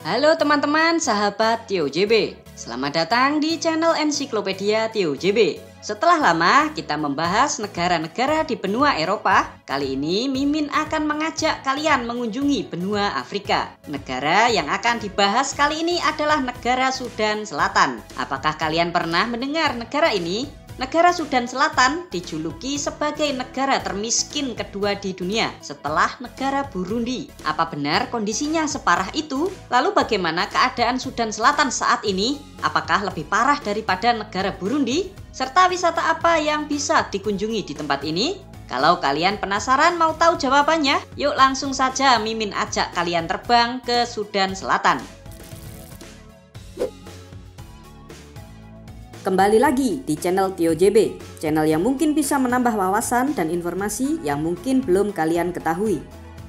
Halo teman-teman sahabat Tio JB, selamat datang di channel Ensiklopedia Tio JB. Setelah lama kita membahas negara-negara di benua Eropa, kali ini Mimin akan mengajak kalian mengunjungi benua Afrika. Negara yang akan dibahas kali ini adalah negara Sudan Selatan. Apakah kalian pernah mendengar negara ini? Negara Sudan Selatan dijuluki sebagai negara termiskin kedua di dunia setelah negara Burundi. Apa benar kondisinya separah itu? Lalu bagaimana keadaan Sudan Selatan saat ini? Apakah lebih parah daripada negara Burundi? Serta wisata apa yang bisa dikunjungi di tempat ini? Kalau kalian penasaran mau tahu jawabannya, yuk langsung saja Mimin ajak kalian terbang ke Sudan Selatan. Kembali lagi di channel Tio JB, channel yang mungkin bisa menambah wawasan dan informasi yang mungkin belum kalian ketahui.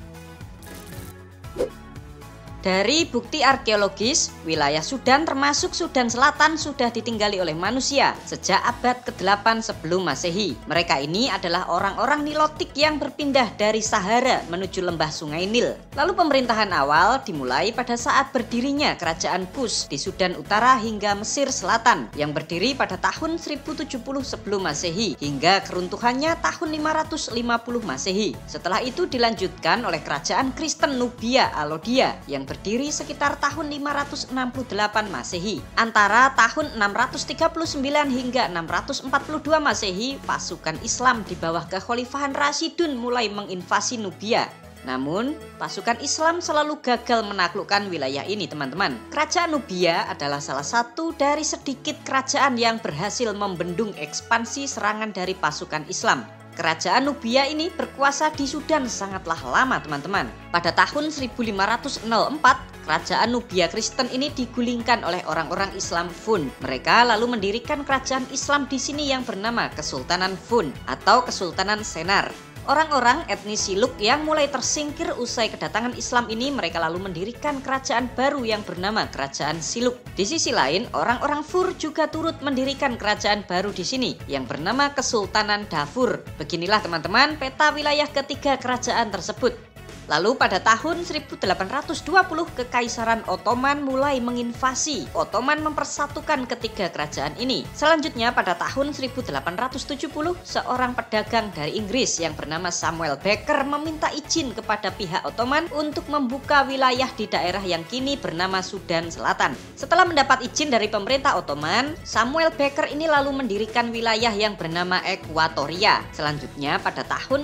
Dari bukti arkeologis, wilayah Sudan termasuk Sudan Selatan sudah ditinggali oleh manusia sejak abad ke-8 sebelum Masehi. Mereka ini adalah orang-orang Nilotik yang berpindah dari Sahara menuju lembah Sungai Nil. Lalu pemerintahan awal dimulai pada saat berdirinya Kerajaan Kus di Sudan Utara hingga Mesir Selatan yang berdiri pada tahun 1070 sebelum Masehi hingga keruntuhannya tahun 550 Masehi. Setelah itu dilanjutkan oleh Kerajaan Kristen Nubia Alodia yang berdiri sekitar tahun 568 Masehi. Antara tahun 639 hingga 642 Masehi, pasukan Islam di bawah kekhalifahan Rashidun mulai menginvasi Nubia. Namun, pasukan Islam selalu gagal menaklukkan wilayah ini, teman-teman. Kerajaan Nubia adalah salah satu dari sedikit kerajaan yang berhasil membendung ekspansi serangan dari pasukan Islam. Kerajaan Nubia ini berkuasa di Sudan sangatlah lama, teman-teman. Pada tahun 1504, kerajaan Nubia Kristen ini digulingkan oleh orang-orang Islam Fun. Mereka lalu mendirikan kerajaan Islam di sini yang bernama Kesultanan Fun atau Kesultanan Senar. Orang-orang etnis Siluk yang mulai tersingkir usai kedatangan Islam ini, mereka lalu mendirikan kerajaan baru yang bernama Kerajaan Siluk. Di sisi lain, orang-orang Fur juga turut mendirikan kerajaan baru di sini yang bernama Kesultanan Darfur. Beginilah teman-teman peta wilayah ketiga kerajaan tersebut. Lalu pada tahun 1820 Kekaisaran Ottoman mulai menginvasi. Ottoman mempersatukan ketiga kerajaan ini. Selanjutnya pada tahun 1870 seorang pedagang dari Inggris yang bernama Samuel Baker meminta izin kepada pihak Ottoman untuk membuka wilayah di daerah yang kini bernama Sudan Selatan. Setelah mendapat izin dari pemerintah Ottoman, Samuel Baker ini lalu mendirikan wilayah yang bernama Ekuatoria. Selanjutnya pada tahun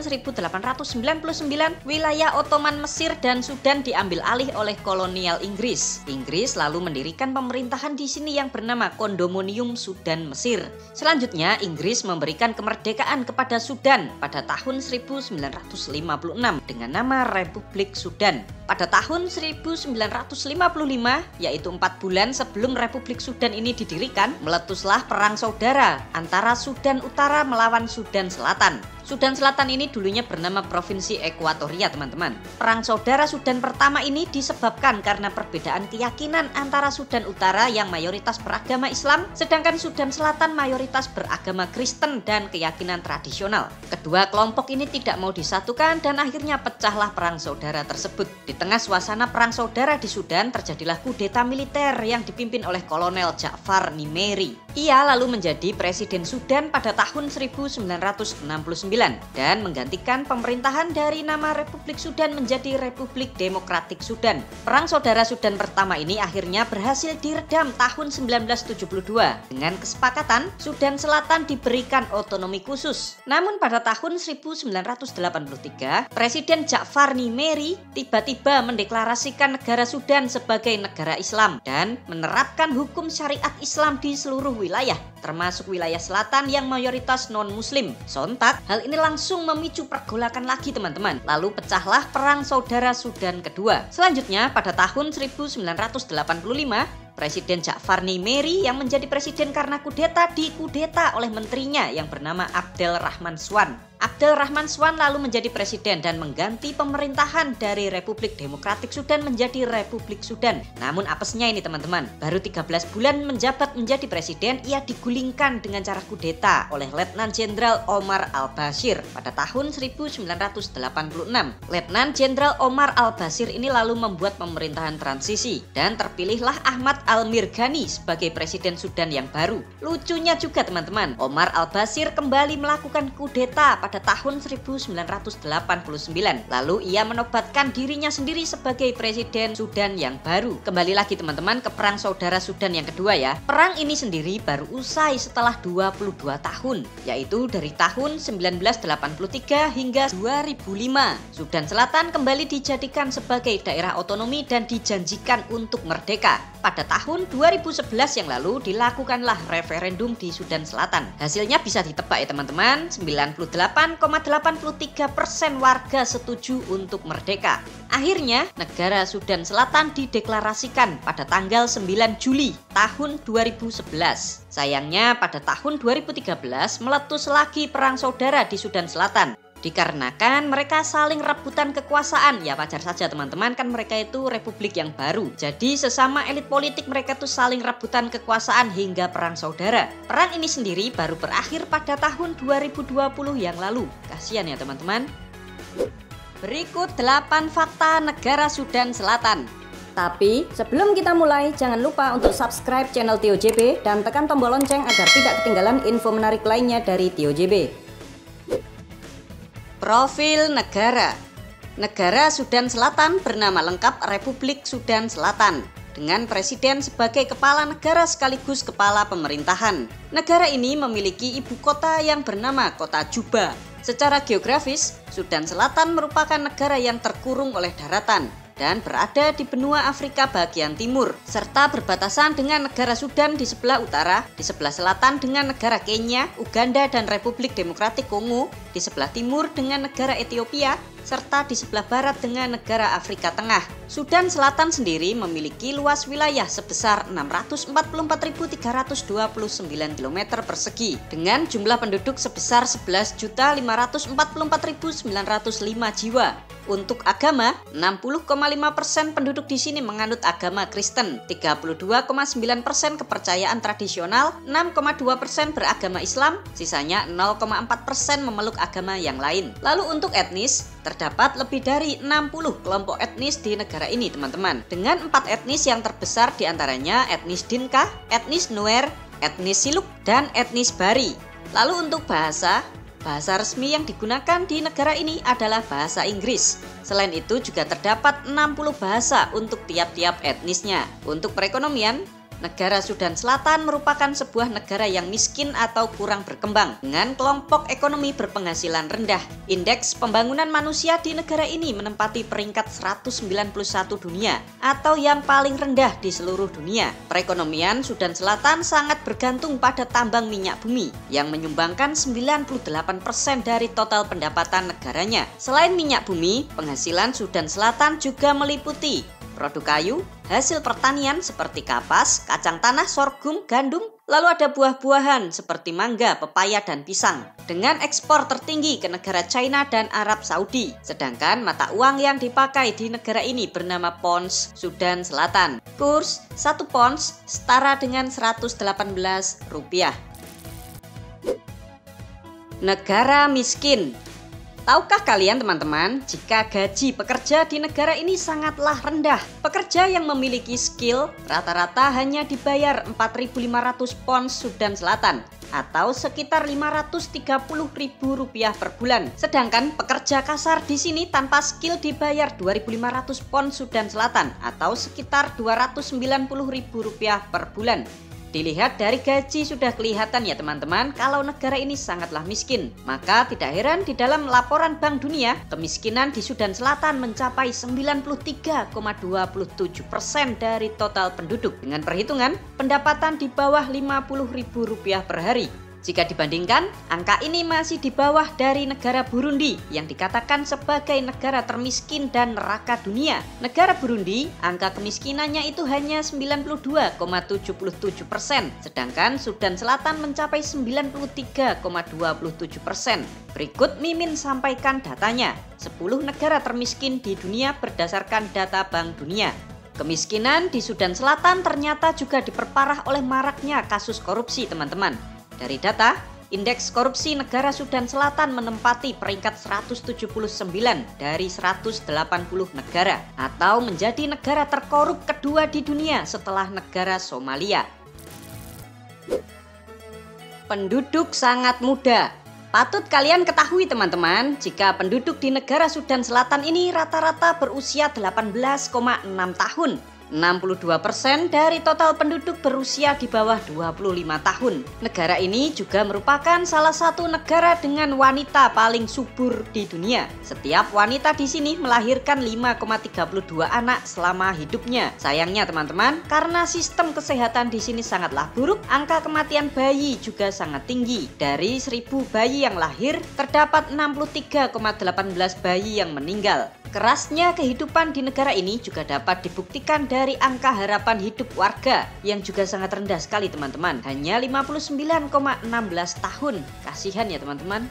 1899 wilayah Ottoman Mesir dan Sudan diambil alih oleh kolonial Inggris. Inggris lalu mendirikan pemerintahan di sini yang bernama Kondominium Sudan Mesir. Selanjutnya Inggris memberikan kemerdekaan kepada Sudan pada tahun 1956 dengan nama Republik Sudan. Pada tahun 1955, yaitu 4 bulan sebelum Republik Sudan ini didirikan, meletuslah perang saudara antara Sudan Utara melawan Sudan Selatan. Sudan Selatan ini dulunya bernama Provinsi Ekuatoria, teman-teman. Perang saudara Sudan pertama ini disebabkan karena perbedaan keyakinan antara Sudan Utara yang mayoritas beragama Islam, sedangkan Sudan Selatan mayoritas beragama Kristen dan keyakinan tradisional. Kedua kelompok ini tidak mau disatukan dan akhirnya pecahlah perang saudara tersebut. Di tengah suasana perang saudara di Sudan terjadilah kudeta militer yang dipimpin oleh Kolonel Ja'far Nimeri. Ia lalu menjadi presiden Sudan pada tahun 1969 dan menggantikan pemerintahan dari nama Republik Sudan menjadi Republik Demokratik Sudan. Perang saudara Sudan pertama ini akhirnya berhasil diredam tahun 1972 dengan kesepakatan Sudan Selatan diberikan otonomi khusus. Namun pada tahun 1983, Presiden Ja'far Nimeri tiba-tiba mendeklarasikan negara Sudan sebagai negara Islam dan menerapkan hukum syariat Islam di seluruh wilayah, termasuk wilayah selatan yang mayoritas non-muslim. Sontak, hal ini langsung memicu pergolakan lagi, teman-teman. Lalu pecahlah perang saudara Sudan kedua. Selanjutnya pada tahun 1985, Presiden Ja'far Nimeri yang menjadi presiden karena kudeta dikudeta oleh menterinya yang bernama Abdel Rahman Swan. Abdel Rahman Swan lalu menjadi presiden dan mengganti pemerintahan dari Republik Demokratik Sudan menjadi Republik Sudan. Namun apesnya ini teman-teman, baru 13 bulan menjabat menjadi presiden, ia digulingkan dengan cara kudeta oleh Letnan Jenderal Omar al-Bashir pada tahun 1986. Letnan Jenderal Omar al-Bashir ini lalu membuat pemerintahan transisi dan terpilihlah Ahmad al-Mirghani sebagai presiden Sudan yang baru. Lucunya juga teman-teman, Omar al-Bashir kembali melakukan kudeta pada tahun 1989. Lalu ia menobatkan dirinya sendiri sebagai presiden Sudan yang baru. Kembali lagi teman-teman ke perang saudara Sudan yang kedua ya. Perang ini sendiri baru usai setelah 22 tahun, yaitu dari tahun 1983 hingga 2005. Sudan Selatan kembali dijadikan sebagai daerah otonomi dan dijanjikan untuk merdeka. Pada tahun 2011 yang lalu dilakukanlah referendum di Sudan Selatan. Hasilnya bisa ditebak ya teman-teman, 98,83% warga setuju untuk merdeka. Akhirnya negara Sudan Selatan dideklarasikan pada tanggal 9 Juli tahun 2011. Sayangnya pada tahun 2013 meletus lagi perang saudara di Sudan Selatan. Dikarenakan mereka saling rebutan kekuasaan. Ya wajar saja teman-teman, kan mereka itu republik yang baru. Jadi sesama elit politik mereka tuh saling rebutan kekuasaan hingga perang saudara. Perang ini sendiri baru berakhir pada tahun 2020 yang lalu. Kasihan ya teman-teman. Berikut 8 fakta negara Sudan Selatan. Tapi sebelum kita mulai, jangan lupa untuk subscribe channel Tio JB dan tekan tombol lonceng agar tidak ketinggalan info menarik lainnya dari Tio JB. Profil negara. Negara Sudan Selatan bernama lengkap Republik Sudan Selatan, dengan presiden sebagai kepala negara sekaligus kepala pemerintahan. Negara ini memiliki ibu kota yang bernama Kota Juba. Secara geografis, Sudan Selatan merupakan negara yang terkurung oleh daratan dan berada di benua Afrika bagian timur, serta berbatasan dengan negara Sudan di sebelah utara, di sebelah selatan dengan negara Kenya, Uganda, dan Republik Demokratik Kongo, di sebelah timur dengan negara Ethiopia, serta di sebelah barat dengan negara Afrika Tengah. Sudan Selatan sendiri memiliki luas wilayah sebesar 644.329 km persegi dengan jumlah penduduk sebesar 11.544.905 jiwa. Untuk agama, 60,5% penduduk di sini menganut agama Kristen, 32,9% kepercayaan tradisional, 6,2% beragama Islam, sisanya 0,4% memeluk agama yang lain. Lalu untuk etnis, terdapat lebih dari 60 kelompok etnis di negara ini teman-teman, dengan 4 etnis yang terbesar diantaranya etnis Dinka, etnis Nuer, etnis Siluk, dan etnis Bari. Lalu untuk bahasa resmi yang digunakan di negara ini adalah bahasa Inggris. Selain itu juga terdapat 60 bahasa untuk tiap-tiap etnisnya. Untuk perekonomian, negara Sudan Selatan merupakan sebuah negara yang miskin atau kurang berkembang dengan kelompok ekonomi berpenghasilan rendah. Indeks pembangunan manusia di negara ini menempati peringkat 191 dunia atau yang paling rendah di seluruh dunia. Perekonomian Sudan Selatan sangat bergantung pada tambang minyak bumi yang menyumbangkan 98% dari total pendapatan negaranya. Selain minyak bumi, penghasilan Sudan Selatan juga meliputi produk kayu, hasil pertanian seperti kapas, kacang tanah, sorghum, gandum, lalu ada buah-buahan seperti mangga, pepaya, dan pisang. Dengan ekspor tertinggi ke negara China dan Arab Saudi. Sedangkan mata uang yang dipakai di negara ini bernama Pounds Sudan Selatan. Kurs 1 pounds setara dengan 118 rupiah. Negara miskin. Tahukah kalian teman-teman, jika gaji pekerja di negara ini sangatlah rendah. Pekerja yang memiliki skill rata-rata hanya dibayar 4.500 pounds Sudan Selatan atau sekitar Rp530.000 per bulan. Sedangkan pekerja kasar di sini tanpa skill dibayar 2.500 pounds Sudan Selatan atau sekitar Rp290.000 per bulan. Dilihat dari gaji sudah kelihatan ya teman-teman kalau negara ini sangatlah miskin. Maka tidak heran di dalam laporan Bank Dunia, kemiskinan di Sudan Selatan mencapai 93,27% dari total penduduk. Dengan perhitungan pendapatan di bawah Rp50.000 per hari. Jika dibandingkan, angka ini masih di bawah dari negara Burundi yang dikatakan sebagai negara termiskin dan neraka dunia. Negara Burundi, angka kemiskinannya itu hanya 92,77%, sedangkan Sudan Selatan mencapai 93,27%. Berikut Mimin sampaikan datanya, 10 negara termiskin di dunia berdasarkan data Bank Dunia. Kemiskinan di Sudan Selatan ternyata juga diperparah oleh maraknya kasus korupsi, teman-teman. Dari data, indeks korupsi negara Sudan Selatan menempati peringkat 179 dari 180 negara atau menjadi negara terkorup kedua di dunia setelah negara Somalia. Penduduk sangat muda. Patut kalian ketahui teman-teman, jika penduduk di negara Sudan Selatan ini rata-rata berusia 18,6 tahun. 62% dari total penduduk berusia di bawah 25 tahun. Negara ini juga merupakan salah satu negara dengan wanita paling subur di dunia. Setiap wanita di sini melahirkan 5,32 anak selama hidupnya. Sayangnya teman-teman, karena sistem kesehatan di sini sangatlah buruk, angka kematian bayi juga sangat tinggi. Dari 1.000 bayi yang lahir, terdapat 63,18 bayi yang meninggal. Kerasnya kehidupan di negara ini juga dapat dibuktikan dari angka harapan hidup warga yang juga sangat rendah sekali teman-teman. Hanya 59,16 tahun. Kasihan ya teman-teman.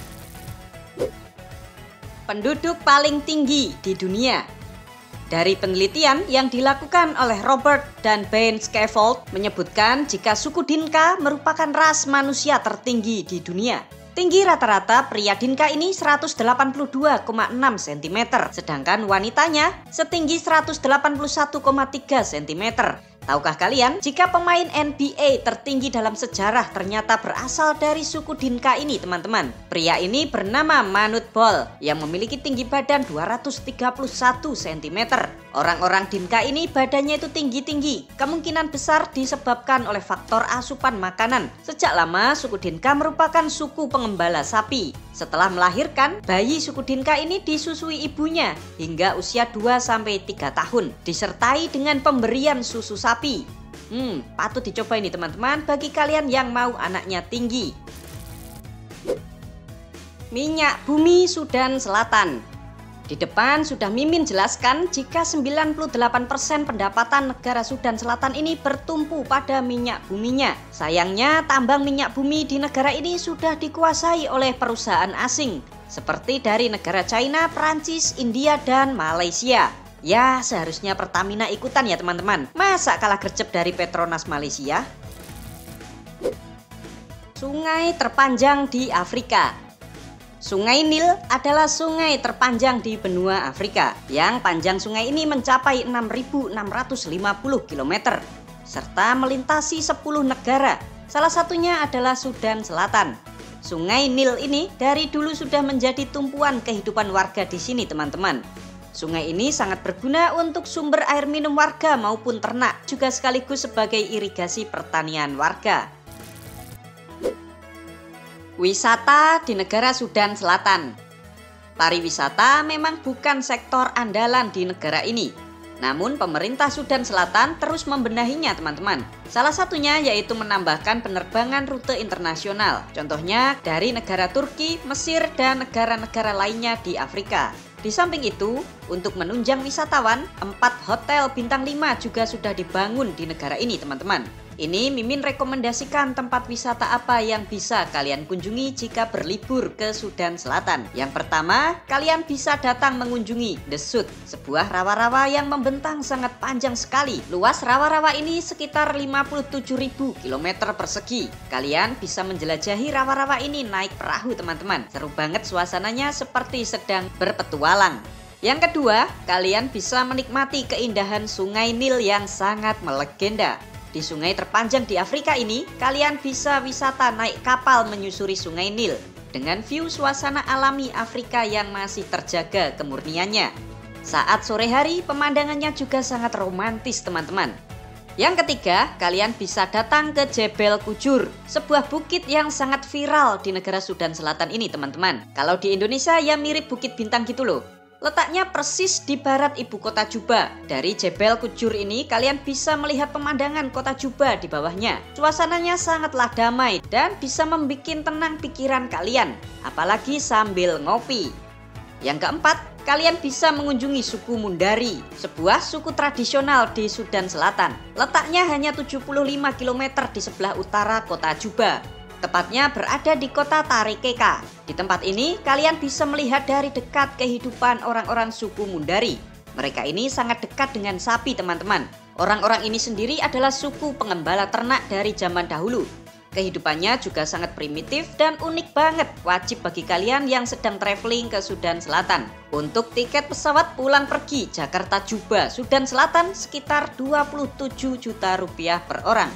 Penduduk paling tinggi di dunia. Dari penelitian yang dilakukan oleh Robert dan Ben Scaffold menyebutkan jika suku Dinka merupakan ras manusia tertinggi di dunia. Tinggi rata-rata pria Dinka ini 182,6 cm, sedangkan wanitanya setinggi 181,3 cm. Tahukah kalian jika pemain NBA tertinggi dalam sejarah ternyata berasal dari suku Dinka ini teman-teman? Pria ini bernama Manute Bol yang memiliki tinggi badan 231 cm. Orang-orang Dinka ini badannya itu tinggi-tinggi, kemungkinan besar disebabkan oleh faktor asupan makanan. Sejak lama suku Dinka merupakan suku pengembala sapi. Setelah melahirkan, bayi suku Dinka ini disusui ibunya hingga usia 2-3 tahun, disertai dengan pemberian susu sapi. Patut dicoba ini teman-teman bagi kalian yang mau anaknya tinggi. Minyak bumi Sudan Selatan. Di depan sudah Mimin jelaskan jika 98% pendapatan negara Sudan Selatan ini bertumpu pada minyak buminya. Sayangnya tambang minyak bumi di negara ini sudah dikuasai oleh perusahaan asing seperti dari negara China, Prancis, India, dan Malaysia. Ya, seharusnya Pertamina ikutan ya teman-teman. Masa kalah gercep dari Petronas Malaysia? Sungai terpanjang di Afrika. Sungai Nil adalah sungai terpanjang di benua Afrika yang panjang sungai ini mencapai 6.650 km serta melintasi 10 negara. Salah satunya adalah Sudan Selatan. Sungai Nil ini dari dulu sudah menjadi tumpuan kehidupan warga di sini teman-teman. Sungai ini sangat berguna untuk sumber air minum warga maupun ternak, juga sekaligus sebagai irigasi pertanian warga. Wisata di negara Sudan Selatan. Pariwisata memang bukan sektor andalan di negara ini. Namun pemerintah Sudan Selatan terus membenahinya teman-teman. Salah satunya yaitu menambahkan penerbangan rute internasional. Contohnya dari negara Turki, Mesir, dan negara-negara lainnya di Afrika. Di samping itu, untuk menunjang wisatawan, 4 hotel bintang 5 juga sudah dibangun di negara ini teman-teman. Ini Mimin rekomendasikan tempat wisata apa yang bisa kalian kunjungi jika berlibur ke Sudan Selatan. Yang pertama, kalian bisa datang mengunjungi The Sud, sebuah rawa-rawa yang membentang sangat panjang sekali. Luas rawa-rawa ini sekitar 57.000 km persegi. Kalian bisa menjelajahi rawa-rawa ini naik perahu teman-teman. Seru banget suasananya seperti sedang berpetualang. Yang kedua, kalian bisa menikmati keindahan Sungai Nil yang sangat melegenda. Di sungai terpanjang di Afrika ini, kalian bisa wisata naik kapal menyusuri Sungai Nil dengan view suasana alami Afrika yang masih terjaga kemurniannya. Saat sore hari, pemandangannya juga sangat romantis teman-teman. Yang ketiga, kalian bisa datang ke Jebel Kujur, sebuah bukit yang sangat viral di negara Sudan Selatan ini teman-teman. Kalau di Indonesia ya mirip Bukit Bintang gitu loh. Letaknya persis di barat ibu kota Juba. Dari Jebel Kujur ini kalian bisa melihat pemandangan kota Juba di bawahnya. Suasananya sangatlah damai dan bisa membuat tenang pikiran kalian, apalagi sambil ngopi. Yang keempat, kalian bisa mengunjungi suku Mundari, sebuah suku tradisional di Sudan Selatan. Letaknya hanya 75 km di sebelah utara kota Juba. Tepatnya berada di kota Tarekeka. Di tempat ini kalian bisa melihat dari dekat kehidupan orang-orang suku Mundari. Mereka ini sangat dekat dengan sapi, teman-teman. Orang-orang ini sendiri adalah suku pengembala ternak dari zaman dahulu. Kehidupannya juga sangat primitif dan unik banget. Wajib bagi kalian yang sedang traveling ke Sudan Selatan. Untuk tiket pesawat pulang pergi Jakarta Juba Sudan Selatan sekitar 27 juta rupiah per orang.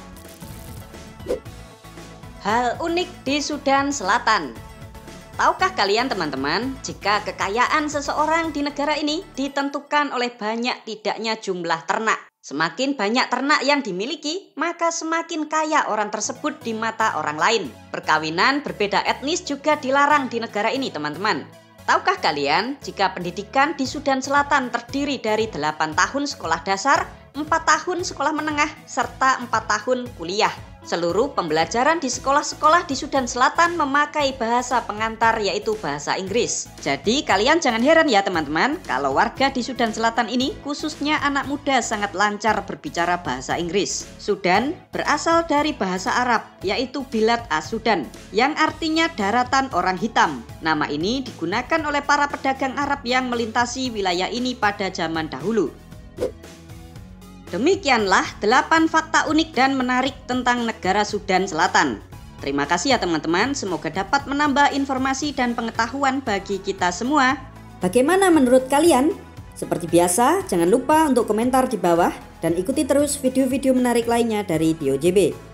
Hal unik di Sudan Selatan. Tahukah kalian teman-teman, jika kekayaan seseorang di negara ini ditentukan oleh banyak tidaknya jumlah ternak. Semakin banyak ternak yang dimiliki, maka semakin kaya orang tersebut di mata orang lain. Perkawinan berbeda etnis juga dilarang di negara ini, teman-teman. Tahukah kalian, jika pendidikan di Sudan Selatan terdiri dari 8 tahun sekolah dasar, 4 tahun sekolah menengah, serta 4 tahun kuliah. Seluruh pembelajaran di sekolah-sekolah di Sudan Selatan memakai bahasa pengantar yaitu bahasa Inggris. Jadi kalian jangan heran ya teman-teman, kalau warga di Sudan Selatan ini khususnya anak muda sangat lancar berbicara bahasa Inggris. Sudan berasal dari bahasa Arab yaitu Bilad as-Sudan yang artinya daratan orang hitam. Nama ini digunakan oleh para pedagang Arab yang melintasi wilayah ini pada zaman dahulu. Demikianlah 8 fakta unik dan menarik tentang negara Sudan Selatan. Terima kasih ya teman-teman, semoga dapat menambah informasi dan pengetahuan bagi kita semua. Bagaimana menurut kalian? Seperti biasa, jangan lupa untuk komentar di bawah dan ikuti terus video-video menarik lainnya dari TioJB.